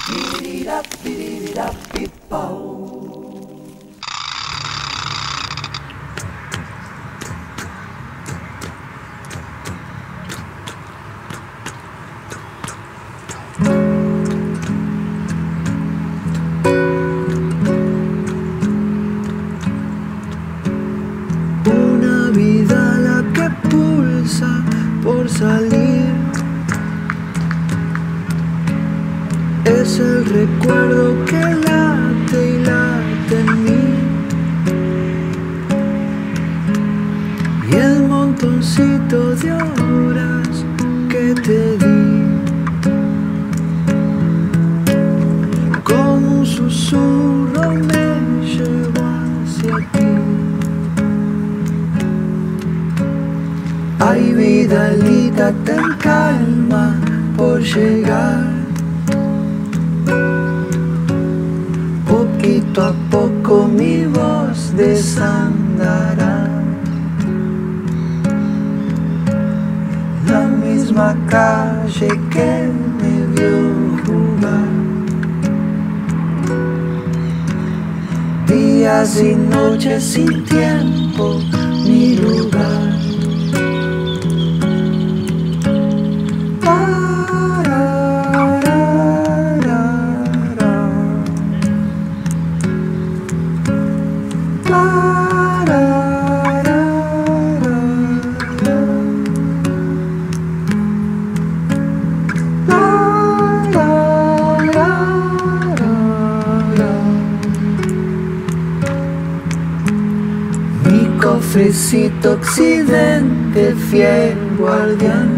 Una vida la que pulsa por salir. Es el recuerdo que late y late en mí. Y el montoncito de horas que te di, como un susurro me llevó hacia ti. Ay, Vidalita, ten calma por llegar. Poquito a poco mi voz desandará. La misma calle que me vio jugar. Días y noches sin tiempo ni lugar. Mi cofrecito occidente, fiel guardián.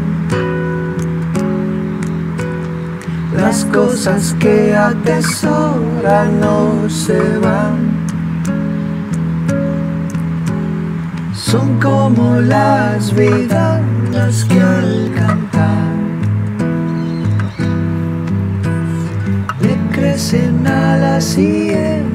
Las cosas que atesora no se van. Son como las vidalas que al cantar le crecen alas y